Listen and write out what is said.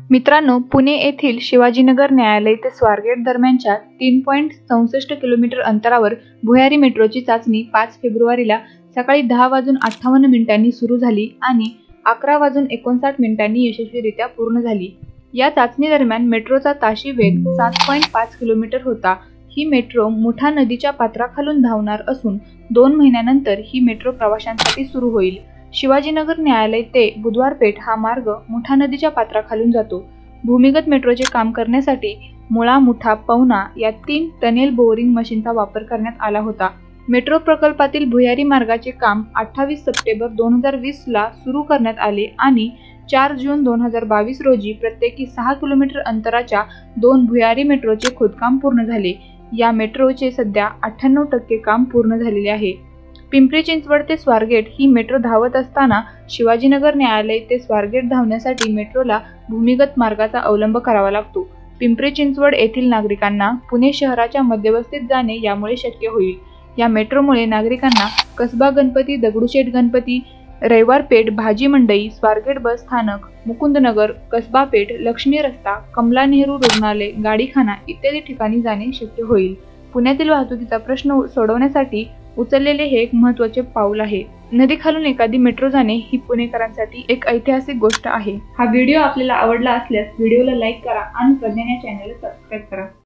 मित्रांनो, पुणे येथील शिवाजीनगर न्यायालय ते स्वारगेट दरम्यानच्या 3.64 किलोमीटर अंतरावर भुयारी मेट्रोची चाचणी 5 फेब्रुवारीला सकाळी 10:58 सुरू झाली आणि 11:59 यशस्वीरित्या पूर्ण झाली। या चाचणी दरम्यान मेट्रोचा ताशी वेग 7.5 किलोमीटर होता। ही मेट्रो मुठा नदीच्या पात्राखालून धावणार असून 2 महिन्यानंतर ही मेट्रो प्रवाशांसाठी सुरू होईल। शिवाजीनगर न्यायालय ते बुधवार पेठ हा मार्ग मुठा नदीच्या पात्राखालून जातो। भूमिगत मेट्रोचे काम करण्यासाठी मुळा, मुठा, पवना या 3 टनेल बोअरिंग मशीनचा वापर करण्यात आला होता। मेट्रो प्रकल्पातील भुयारी मार्गाचे काम 28 सप्टेंबर 2020 ला सुरू करण्यात आले आणि 4 जून 2022 रोजी प्रत्येकी 6 किलोमीटर अंतराच्या 2 भुयारी मेट्रोचे खोदकाम पूर्ण झाले। या मेट्रोचे सध्या 98% काम पूर्ण झालेले आहे। पिंपरी चिंचवड ते स्वारगेट ही मेट्रो धावत असताना शिवाजीनगर न्यायालय ते स्वारगेट धावण्यासाठी मेट्रोला भूमिगत मार्गाचा अवलंब करावा लागतो। पिंपरी चिंचवड येथील नागरिकांना पुणे शहराच्या मध्यवस्तीत जाणे यामुळे शक्य होईल। या मेट्रोमुळे नागरिकांना कसबा गणपती, दगडूशेठ गणपती, रविवार पेठ, भाजी मंडई, स्वारगेट बस स्थानक, मुकुंदनगर, कसबा पेठ, लक्ष्मी रस्ता, कमला नेहरू रुग्णालय, गाडीखाना इत्यादी ठिकाणी जाणे शक्य होईल। पुण्यातील वाहतुकीचा प्रश्न सोडवण्यासाठी उचललेले हे एक महत्त्वाचे पाऊल आहे। नदीखालून एखादी मेट्रो जाणे ही पुणेकरांसाठी एक ऐतिहासिक गोष्ट आहे। हा व्हिडिओ आपल्याला आवडला असल्यास व्हिडिओला लाईक करा आणि प्रज्ञान या चॅनलला सबस्क्राईब करा।